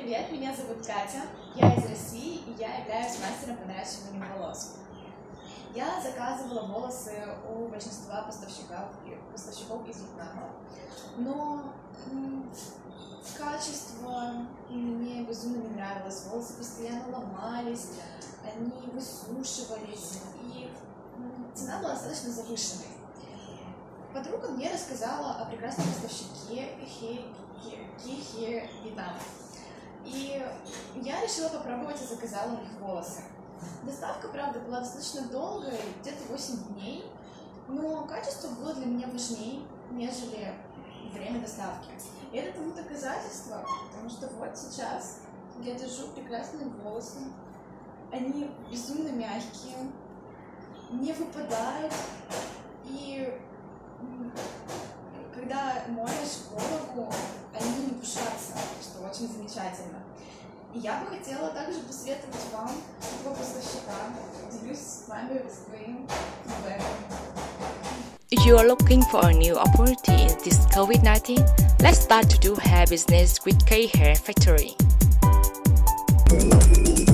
привет, меня зовут Катя, я из России и я являюсь мастером по наращиванию волос. Я заказывала волосы у большинства поставщиков из Вьетнама, но качество мне безумно не нравилось, волосы постоянно ломались, они высушивались, и цена была достаточно завышенной. Подруга мне рассказала о прекрасном поставщике Hair Vietnam. И я решила попробовать и заказала у них волосы. Доставка, правда, была достаточно долгой, где-то 8 дней, но качество было для меня важнее, нежели время доставки. И это тому доказательство, потому что вот сейчас я держу прекрасные волосы, они безумно мягкие, не выпадают, и когда моешь голову, они не пушатся, что очень замечательно. И я бы хотела также посоветовать вам этого поставщика. Делюсь с вами своим фидбэком. If you are looking for a new opportunity in this COVID-19, let's start to do hair business with K Hair Factory.